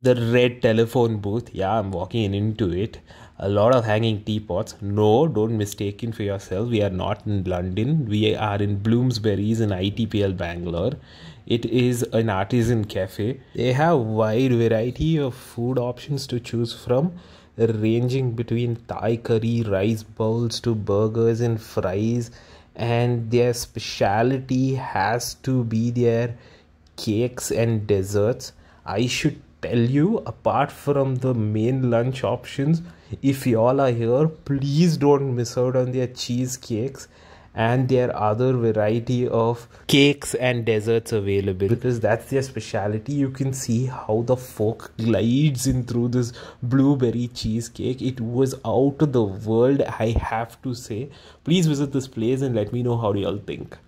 The red telephone booth, yeah, I'm walking into it. A lot of hanging teapots. No, don't mistake it for yourself. We are not in London. We are in Bloomsbury's in ITPL Bangalore. It is an artisan cafe. They have wide variety of food options to choose from, ranging between Thai curry, rice bowls to burgers and fries. And their specialty has to be their cakes and desserts. I should tell you, apart from the main lunch options, if y'all are here, please don't miss out on their cheesecakes and their other variety of cakes and desserts available, because that's their specialty. You can see how the fork glides in through this blueberry cheesecake. It was out of the world, I have to say. Please visit this place and let me know how do y'all think.